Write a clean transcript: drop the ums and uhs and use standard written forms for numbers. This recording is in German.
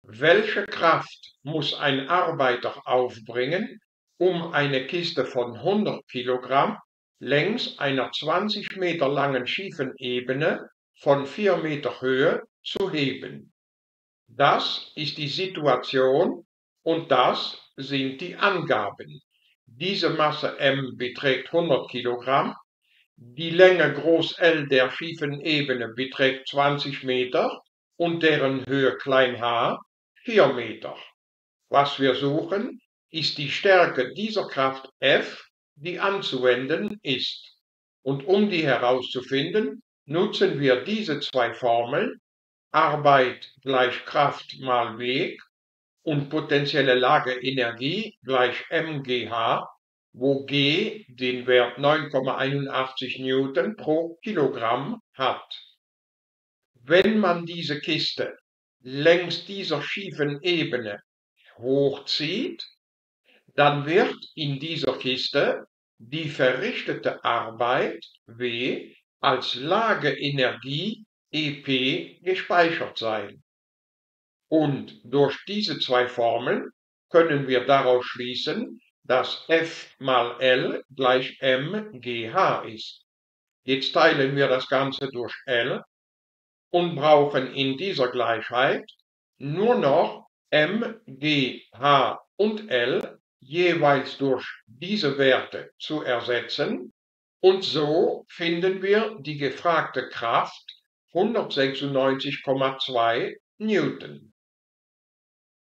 Welche Kraft muss ein Arbeiter aufbringen, um eine Kiste von 100 Kilogramm längs einer 20 Meter langen schiefen Ebene von 4 Meter Höhe zu heben? Das ist die Situation und das sind die Angaben. Diese Masse M beträgt 100 Kilogramm, die Länge groß L der schiefen Ebene beträgt 20 Meter und deren Höhe klein h 4 Meter. Was wir suchen, ist die Stärke dieser Kraft F, die anzuwenden ist. Und um die herauszufinden, nutzen wir diese zwei Formeln: Arbeit gleich Kraft mal Weg und potenzielle Lageenergie gleich mgh, wo G den Wert 9,81 Newton pro Kilogramm hat. Wenn man diese Kiste längs dieser schiefen Ebene hochzieht, dann wird in dieser Kiste die verrichtete Arbeit W als Lageenergie EP gespeichert sein. Und durch diese zwei Formeln können wir daraus schließen, dass F mal L gleich mgh ist. Jetzt teilen wir das Ganze durch L und brauchen in dieser Gleichheit nur noch M, G, H und L jeweils durch diese Werte zu ersetzen, und so finden wir die gefragte Kraft 196,2 Newton.